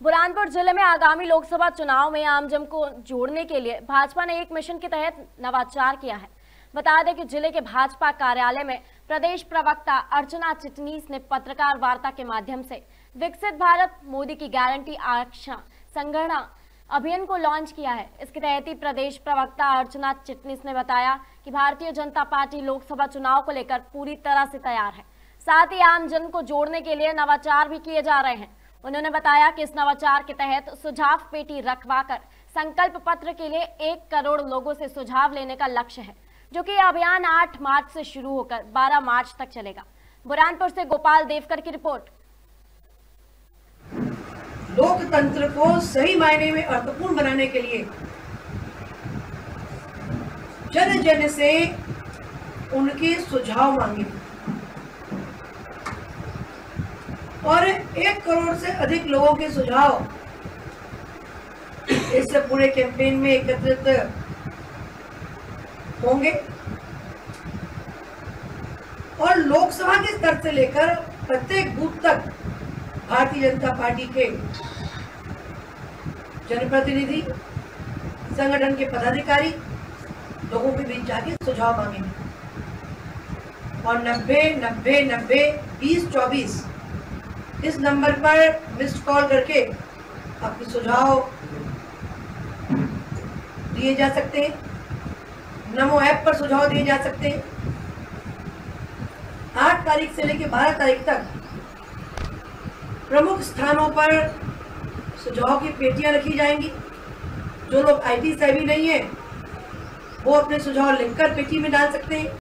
बुरहानपुर जिले में आगामी लोकसभा चुनाव में आमजन को जोड़ने के लिए भाजपा ने एक मिशन के तहत नवाचार किया है। बता दें कि जिले के भाजपा कार्यालय में प्रदेश प्रवक्ता अर्चना चिटनीस ने पत्रकार वार्ता के माध्यम से विकसित भारत मोदी की गारंटी आरक्षण संगणना अभियान को लॉन्च किया है। इसके तहत ही प्रदेश प्रवक्ता अर्चना चिटनीस ने बताया कि भारतीय जनता पार्टी लोकसभा चुनाव को लेकर पूरी तरह से तैयार है। साथ ही आमजन को जोड़ने के लिए नवाचार भी किए जा रहे हैं। उन्होंने बताया कि इस नवाचार के तहत सुझाव पेटी रखवाकर संकल्प पत्र के लिए 1 करोड़ लोगों से सुझाव लेने का लक्ष्य है, जो कि अभियान 8 मार्च से शुरू होकर 12 मार्च तक चलेगा। बुरहानपुर से गोपाल देवकर की रिपोर्ट। लोकतंत्र को सही मायने में अर्थपूर्ण बनाने के लिए जन जन से उनके सुझाव मांगे और 1 करोड़ से अधिक लोगों के सुझाव इस पूरे कैंपेन में एकत्रित होंगे और लोकसभा के स्तर से लेकर प्रत्येक बूथ तक भारतीय जनता पार्टी के जनप्रतिनिधि, संगठन के पदाधिकारी लोगों के बीच जाके सुझाव मांगेंगे और 90-90-90-20-24 इस नंबर पर मिस्ड कॉल करके आपके सुझाव दिए जा सकते हैं। नमो ऐप पर सुझाव दिए जा सकते हैं। 8 तारीख से लेकर 12 तारीख तक प्रमुख स्थानों पर सुझाव की पेटियां रखी जाएंगी। जो लोग IT सेवी नहीं है वो अपने सुझाव लिखकर पेटी में डाल सकते हैं।